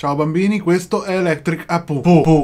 Ciao bambini, questo è Electric Apu.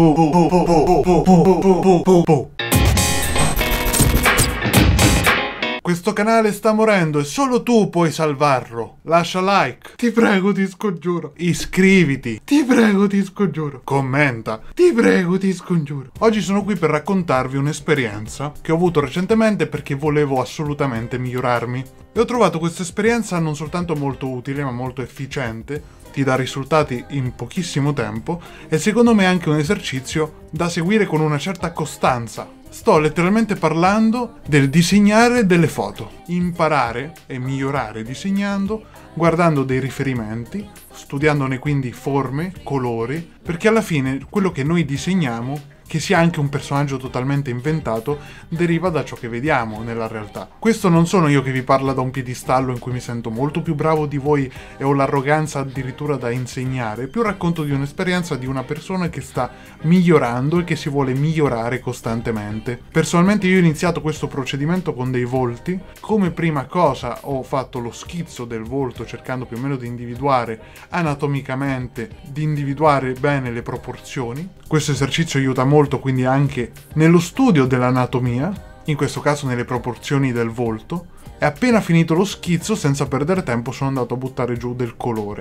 Questo canale sta morendo e solo tu puoi salvarlo. Lascia like, ti prego, ti scongiuro. Iscriviti, ti prego, ti scongiuro. Commenta, ti prego, ti scongiuro. Oggi sono qui per raccontarvi un'esperienza che ho avuto recentemente perché volevo assolutamente migliorarmi. E ho trovato questa esperienza non soltanto molto utile, ma molto efficiente, ti dà risultati in pochissimo tempo e secondo me è anche un esercizio da seguire con una certa costanza. Sto letteralmente parlando del disegnare delle foto, imparare e migliorare disegnando, guardando dei riferimenti, studiandone quindi forme, colori, perché alla fine quello che noi disegniamo, che sia anche un personaggio totalmente inventato, deriva da ciò che vediamo nella realtà. Questo non sono io che vi parla da un piedistallo in cui mi sento molto più bravo di voi e ho l'arroganza addirittura da insegnare, è più racconto di un'esperienza di una persona che sta migliorando e che si vuole migliorare costantemente. Personalmente io ho iniziato questo procedimento con dei volti. Come prima cosa ho fatto lo schizzo del volto cercando più o meno di individuare anatomicamente, di individuare bene le proporzioni. Questo esercizio aiuta molto quindi anche nello studio dell'anatomia, in questo caso nelle proporzioni del volto, e appena finito lo schizzo, senza perdere tempo, sono andato a buttare giù del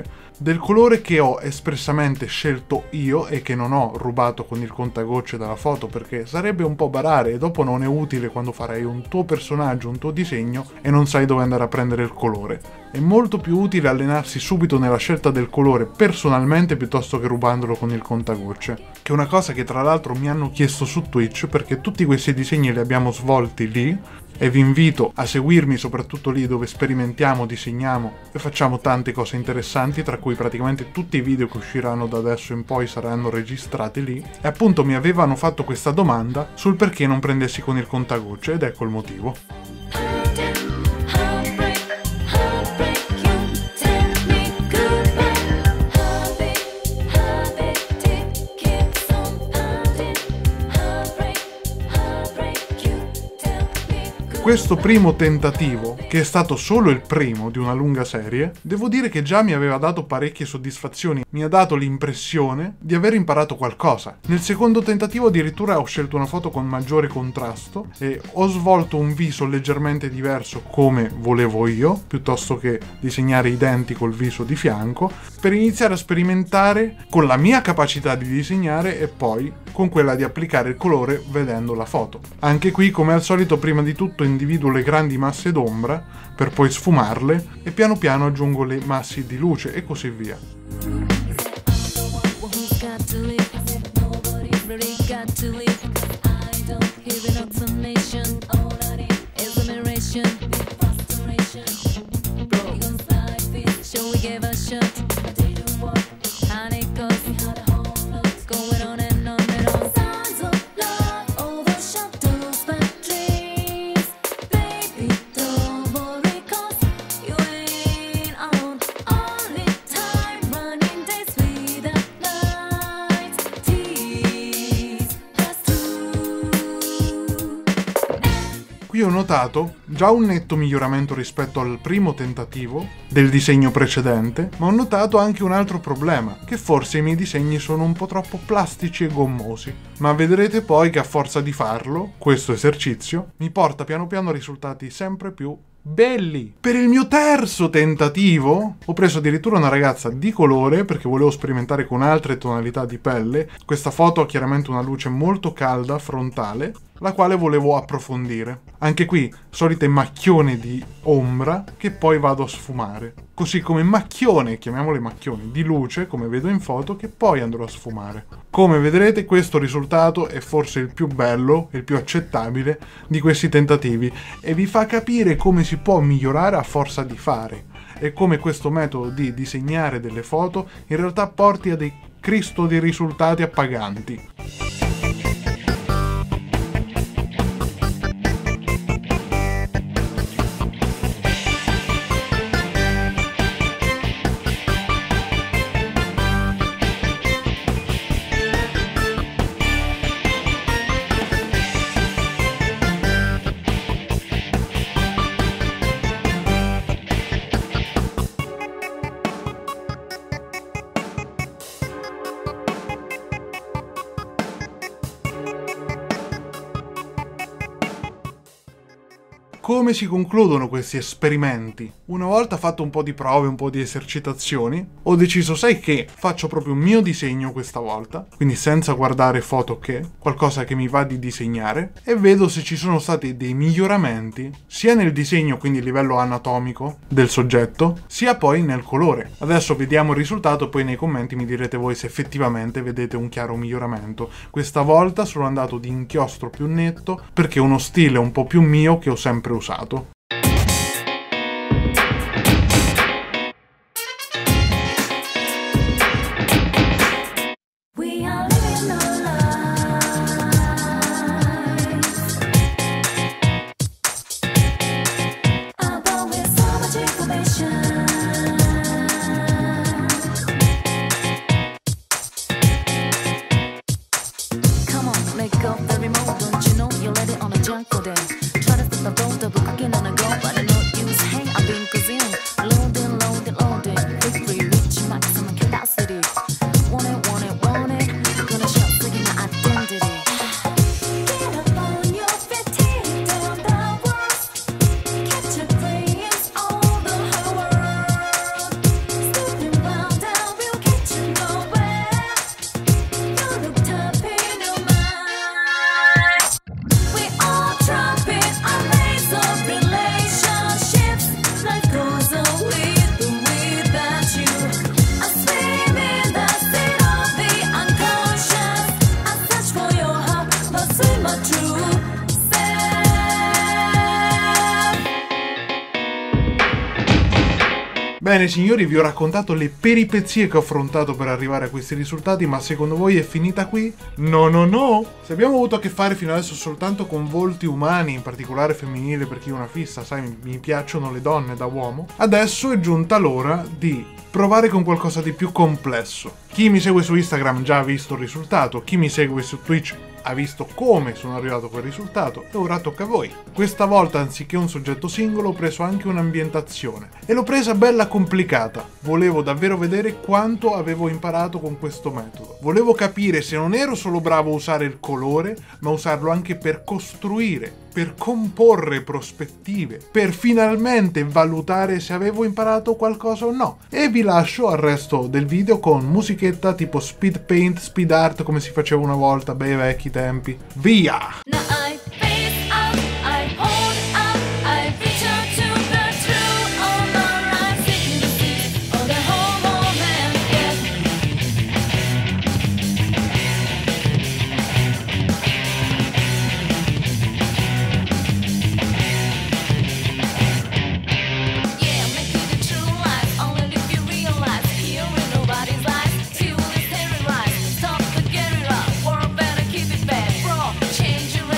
colore che ho espressamente scelto io e che non ho rubato con il contagocce dalla foto, perché sarebbe un po' barare e dopo non è utile quando farai un tuo personaggio, un tuo disegno e non sai dove andare a prendere il colore. È molto più utile allenarsi subito nella scelta del colore personalmente piuttosto che rubandolo con il contagocce, che è una cosa che tra l'altro mi hanno chiesto su Twitch, perché tutti questi disegni li abbiamo svolti lì e vi invito a seguirmi soprattutto lì dove sperimentiamo, disegniamo e facciamo tante cose interessanti, tra cui praticamente tutti i video che usciranno da adesso in poi saranno registrati lì. E appunto mi avevano fatto questa domanda sul perché non prendessi con il contagocce ed ecco il motivo. Questo primo tentativo, che è stato solo il primo di una lunga serie, devo dire che già mi aveva dato parecchie soddisfazioni, mi ha dato l'impressione di aver imparato qualcosa. Nel secondo tentativo addirittura ho scelto una foto con maggiore contrasto e ho svolto un viso leggermente diverso come volevo io, piuttosto che disegnare identico il viso di fianco, per iniziare a sperimentare con la mia capacità di disegnare e poi con quella di applicare il colore vedendo la foto. Anche qui, come al solito, prima di tutto individuo le grandi masse d'ombra per poi sfumarle e piano piano aggiungo le masse di luce e così via. Qui ho notato già un netto miglioramento rispetto al primo tentativo del disegno precedente, ma ho notato anche un altro problema, che forse i miei disegni sono un po' troppo plastici e gommosi. Ma vedrete poi che a forza di farlo, questo esercizio, mi porta piano piano a risultati sempre più belli. Per il mio terzo tentativo ho preso addirittura una ragazza di colore perché volevo sperimentare con altre tonalità di pelle. Questa foto ha chiaramente una luce molto calda frontale, la quale volevo approfondire. Anche qui, solite macchione di ombra che poi vado a sfumare. Così come macchione, chiamiamole macchioni, di luce, come vedo in foto, che poi andrò a sfumare. Come vedrete, questo risultato è forse il più bello, il più accettabile di questi tentativi e vi fa capire come si può migliorare a forza di fare e come questo metodo di disegnare delle foto in realtà porti a dei Cristo di risultati appaganti. come si concludono questi esperimenti? Una volta fatto un po' di prove, un po' di esercitazioni, ho deciso, sai che, faccio proprio un mio disegno questa volta, quindi senza guardare foto che, qualcosa che mi va di disegnare, e vedo se ci sono stati dei miglioramenti, sia nel disegno, quindi a livello anatomico del soggetto, sia poi nel colore. Adesso vediamo il risultato, poi nei commenti mi direte voi se effettivamente vedete un chiaro miglioramento. Questa volta sono andato di inchiostro più netto, perché è uno stile un po' più mio che ho sempre usato. Bene signori, vi ho raccontato le peripezie che ho affrontato per arrivare a questi risultati, ma secondo voi è finita qui? No, no, no! Se abbiamo avuto a che fare fino adesso soltanto con volti umani, in particolare femminile perché io ho una fissa, sai, mi piacciono le donne da uomo, adesso è giunta l'ora di provare con qualcosa di più complesso. Chi mi segue su Instagram già ha visto il risultato, chi mi segue su Twitch ha visto come sono arrivato a quel risultato e ora tocca a voi. Questa volta anziché un soggetto singolo ho preso anche un'ambientazione e l'ho presa bella complicata. Volevo davvero vedere quanto avevo imparato con questo metodo. Volevo capire se non ero solo bravo a usare il colore, ma usarlo anche per costruire, per comporre prospettive, per finalmente valutare se avevo imparato qualcosa o no. E vi lascio al resto del video con musichetta tipo speed paint, speed art come si faceva una volta, bei vecchi tempi. Via! Change your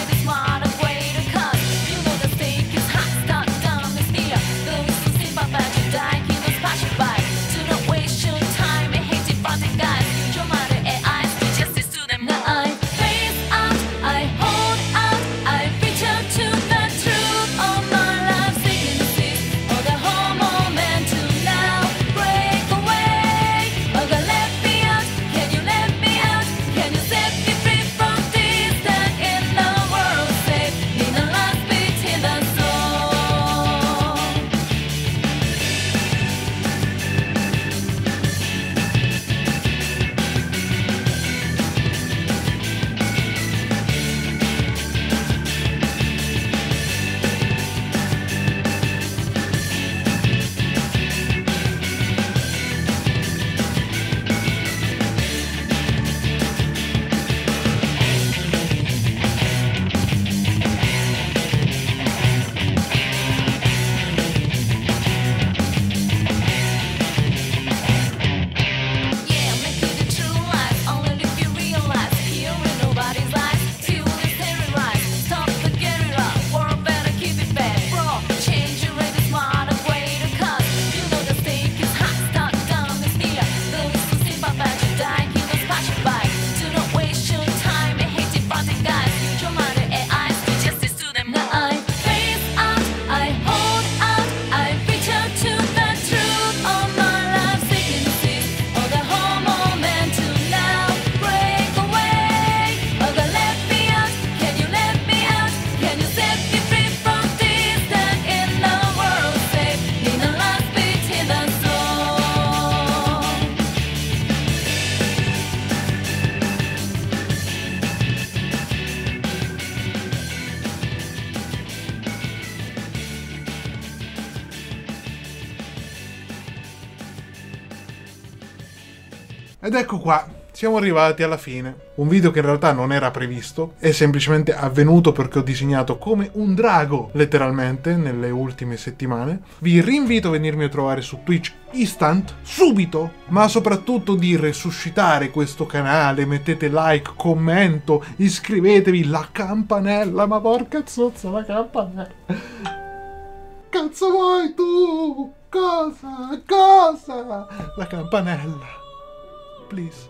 Ed ecco qua, siamo arrivati alla fine. Un video che in realtà non era previsto, è semplicemente avvenuto perché ho disegnato come un drago, letteralmente, nelle ultime settimane. Vi rinvito a venirmi a trovare su Twitch instant, subito, ma soprattutto di resuscitare questo canale, mettete like, commento, iscrivetevi, la campanella, ma porca zozza, la campanella. Cazzo vuoi tu? Cosa? Cosa? La campanella. Please.